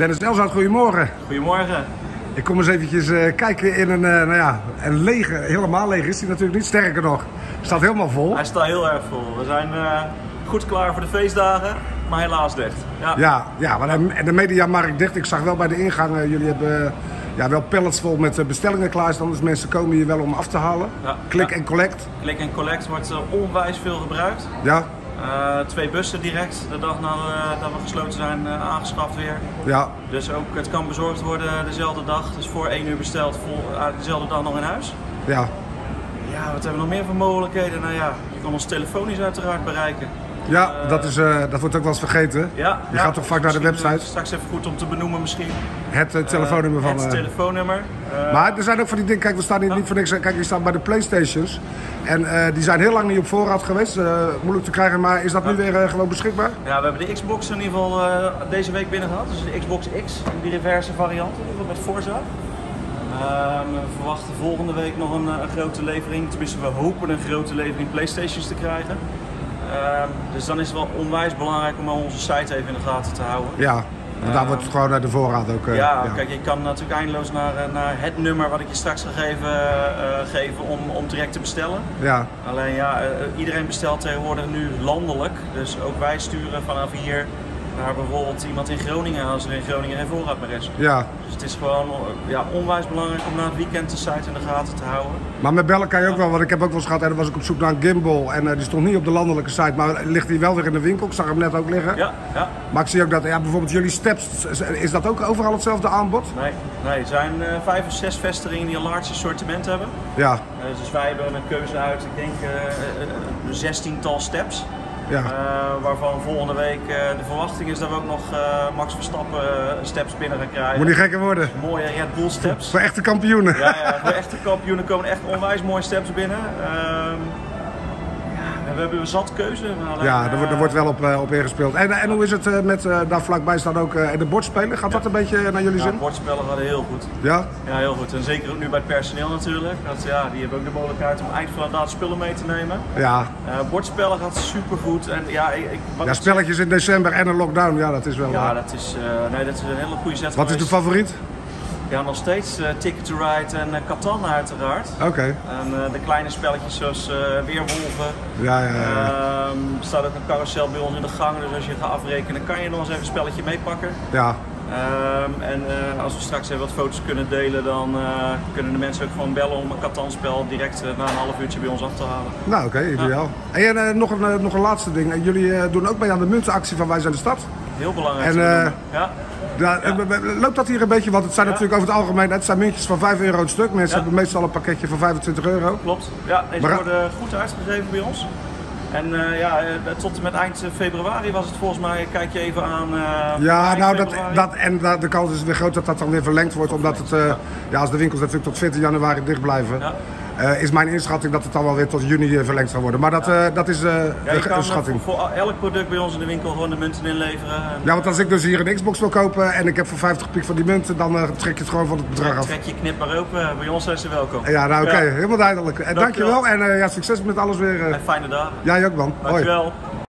Dennis Elshout, goedemorgen. Goedemorgen. Ik kom eens eventjes kijken in een lege, helemaal leeg is hij natuurlijk niet. Sterker nog, staat helemaal vol. Hij staat heel erg vol. We zijn goed klaar voor de feestdagen, maar helaas dicht. Ja, maar de Mediamarkt dicht. Ik zag wel bij de ingang, jullie hebben wel pallets vol met bestellingen klaarstaan. Dus mensen komen hier wel om af te halen. Ja, Click and collect. Click and collect wordt onwijs veel gebruikt. Ja. 2 bussen direct de dag nadat we gesloten zijn aangeschaft weer. Ja. Dus ook het kan bezorgd worden dezelfde dag. Dus voor 1 uur besteld, dezelfde dag nog in huis. Ja. Ja, wat hebben we nog meer voor mogelijkheden? Nou ja, je kan ons telefonisch uiteraard bereiken. Ja, dat wordt ook wel eens vergeten. Ja, je gaat toch vaak naar de website. Straks even goed om te benoemen misschien. Het telefoonnummer van... Het telefoonnummer. Maar er zijn ook van die dingen, kijk, we staan hier niet voor niks. Kijk, je staat bij de PlayStations. En die zijn heel lang niet op voorraad geweest. Moeilijk te krijgen, maar is dat nu weer gewoon beschikbaar? Ja, we hebben de Xbox in ieder geval deze week binnen gehad. Dus de Xbox X, die reverse variant, in ieder geval met Forza. We verwachten volgende week nog een grote levering. Tenminste, we hopen een grote levering PlayStations te krijgen. Dus dan is het wel onwijs belangrijk om onze site even in de gaten te houden. Ja, want daar wordt gewoon de voorraad ook... Kijk, je kan natuurlijk eindeloos naar het nummer wat ik je straks ga geven om direct te bestellen. Ja. Alleen iedereen bestelt tegenwoordig nu landelijk. Dus ook wij sturen vanaf hier naar bijvoorbeeld iemand in Groningen als er in Groningen geen voorraad meer is. Ja. Dus het is gewoon onwijs belangrijk om na het weekend de site in de gaten te houden. Maar met bellen kan je ook wel, want ik heb ook wel eens gehad en dan was ik op zoek naar een gimbal en die stond niet op de landelijke site, maar ligt die wel weer in de winkel. Ik zag hem net ook liggen. Ja. Maar ik zie ook dat, bijvoorbeeld jullie Steps, is dat ook overal hetzelfde aanbod? Nee, er zijn 5 of 6 vestigingen die een large assortiment hebben. Ja. Dus wij hebben een keuze uit, ik denk, een 16-tal steps. Ja. Waarvan volgende week de verwachting is dat we ook nog Max Verstappen steps binnen gaan krijgen. Moet niet gekker worden. Mooie Red Bull steps. Voor echte kampioenen. Ja, voor echte kampioenen komen echt onwijs mooie steps binnen. We hebben zat keuze. Er wordt wel op ingespeeld. En hoe is het met, daar vlakbij staan ook de bordspelen? Gaat dat een beetje naar jullie zin? Bordspellen gaan heel goed. Ja? Ja, heel goed. En zeker ook nu bij het personeel natuurlijk. Die hebben ook de mogelijkheid om eind van de dag spullen mee te nemen. Ja. Bordspellen gaat supergoed. En spelletjes in december en een lockdown, dat is wel... Ja, dat is een hele goede zet. Wat is de favoriet? Ja, nog steeds Ticket to Ride en Catan uiteraard. Oké. En de kleine spelletjes zoals Weerwolven. Ja. Er staat ook een carousel bij ons in de gang, dus als je gaat afrekenen kan je nog eens even een spelletje meepakken. Ja. Als we straks even wat foto's kunnen delen, dan kunnen de mensen ook gewoon bellen om een Catan-spel direct na een half uurtje bij ons af te halen. Nou, oké, ideaal. Ja. En nog een laatste ding. Jullie doen ook mee aan de muntenactie van Wij zijn de Stad. Heel belangrijk. Loopt dat hier een beetje? Want het zijn natuurlijk over het algemeen, het zijn muntjes van €5 een stuk. Mensen hebben meestal een pakketje van €25. Klopt. Ja, deze worden goed uitgegeven bij ons. En tot en met eind februari was het volgens mij, kijk je even aan. De kans is weer groot dat dat dan weer verlengd wordt, omdat het, als de winkels natuurlijk tot 14 januari dicht blijven. Ja. Is mijn inschatting dat het dan wel weer tot juni verlengd zal worden. Maar dat is een schatting. Voor elk product bij ons in de winkel gewoon de munten inleveren. Ja, want als ik dus hier een Xbox wil kopen en ik heb voor 50 piek van die munten, dan trek je het gewoon van het bedrag af. Trek je knip maar open, bij ons zijn ze welkom. Ja, nou oké, helemaal duidelijk. Dankjewel en succes met alles weer. En fijne dagen. Jij ook man. Dankjewel. Hoi.